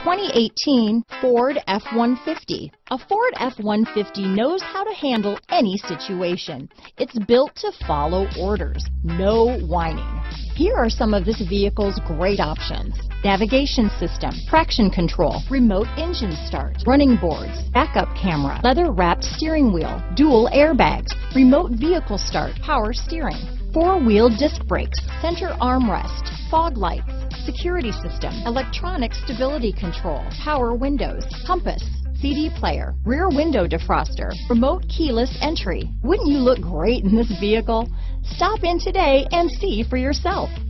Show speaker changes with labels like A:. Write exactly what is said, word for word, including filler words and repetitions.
A: twenty eighteen Ford F one fifty. A Ford F one fifty knows how to handle any situation. It's built to follow orders, no whining. Here are some of this vehicle's great options: navigation system, traction control, remote engine start, running boards, backup camera, leather-wrapped steering wheel, dual airbags, remote vehicle start, power steering, four-wheel disc brakes, center armrest, fog lights, security system, electronic stability control, power windows, compass, C D player, rear window defroster, remote keyless entry. Wouldn't you look great in this vehicle? Stop in today and see for yourself.